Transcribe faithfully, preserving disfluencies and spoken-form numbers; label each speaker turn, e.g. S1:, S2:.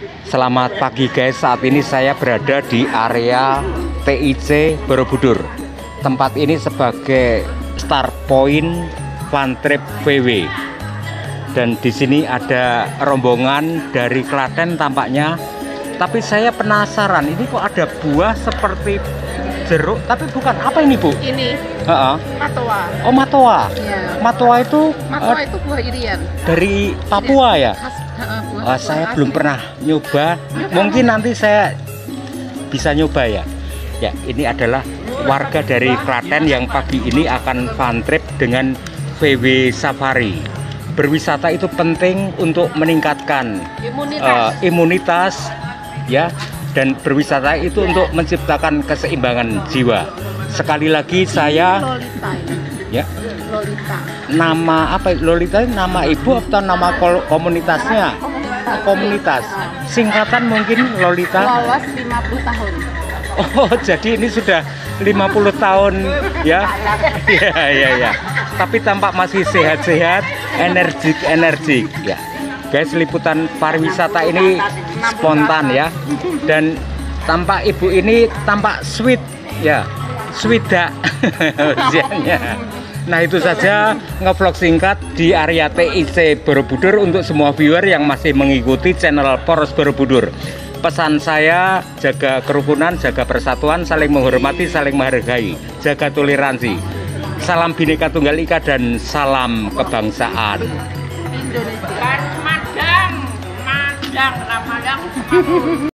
S1: Selamat pagi guys, saat ini saya berada di area T I C Borobudur. Tempat ini sebagai start point fun trip V W. Dan di sini ada rombongan dari Klaten tampaknya. Tapi saya penasaran, ini kok ada buah seperti jeruk, tapi bukan. Apa ini, Bu?
S2: Ini
S1: Ha-ha.
S2: matoa.
S1: Oh, matoa.
S2: Ya.
S1: Matoa itu
S2: Matoa
S1: uh,
S2: itu buah irian.
S1: dari Papua ya?
S2: Khas, uh, buah,
S1: Uh,
S2: buah
S1: saya
S2: asli.
S1: belum pernah nyoba. Mungkin nanti saya bisa nyoba ya. Ya, ini adalah warga dari Klaten yang pagi ini akan fun trip dengan V W Safari. Berwisata itu penting untuk meningkatkan
S2: Imunitas.
S1: uh, imunitas ya, dan berwisata itu untuk menciptakan keseimbangan jiwa. Sekali lagi saya
S2: Lolita ini.
S1: ya,
S2: Lolita.
S1: nama apa Lolita, nama ibu atau nama kol- komunitasnya?
S2: Komunitas.
S1: Komunitas singkatan mungkin Lolita.
S2: Lolos lima puluh tahun.
S1: Oh, jadi ini sudah lima puluh tahun ya. Iya, iya, ya. Tapi tampak masih sehat-sehat, energik-energik ya. Guys, liputan pariwisata ini spontan ya. Dan tampak ibu ini tampak sweet ya. Sweetak usianya. Nah, itu saja ngevlog singkat di area T I C Borobudur untuk semua viewer yang masih mengikuti channel Poros Borobudur. Pesan saya, jaga kerukunan, jaga persatuan, saling menghormati, saling menghargai, jaga toleransi. Salam Bhinneka Tunggal Ika dan salam kebangsaan
S2: Indonesia. Madang, Madang, Madang.